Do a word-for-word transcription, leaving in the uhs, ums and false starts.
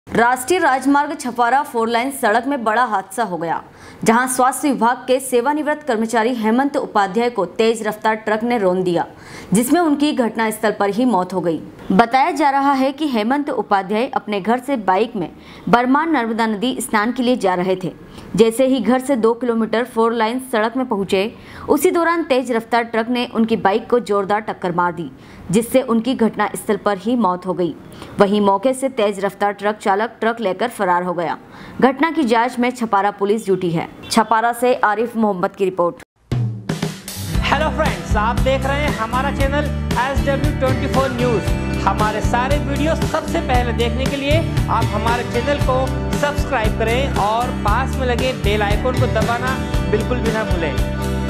राष्ट्रीय राजमार्ग Chhapara four line सड़क में बड़ा हादसा हो गया, जहां स्वास्थ्य विभाग के सेवानिवृत्त कर्मचारी हेमंत उपाध्याय को तेज रफ्तार ट्रक ने रौंद दिया, जिसमें उनकी घटनास्थल पर ही मौत हो गई। बताया जा रहा है कि हेमंत उपाध्याय अपने घर से बाइक में बरमान नर्मदा नदी स्नान के लिए जा रहे थे। जैसे ही घर से दो किलोमीटर फोर लाइन सड़क में पहुंचे, उसी दौरान तेज रफ्तार ट्रक ने उनकी बाइक को जोरदार टक्कर मार दी, जिससे उनकी घटनास्थल पर ही मौत हो गई। वहीं मौके से तेज रफ्तार ट्रक चालक ट्रक लेकर फरार हो गया। घटना की जांच में छपारा पुलिस जुटी है। छपारा से आरिफ मोहम्मद की रिपोर्ट। हेलो फ्रेंड्स, आप देख रहे हैं हमारा channel S W twenty four news. हमारे सारे वीडियो सबसे पहले देखने के लिए आप हमारे चैनल को सब्सक्राइब करें और पास में लगे बेल आइकन को दबाना बिल्कुल भी ना भूलें।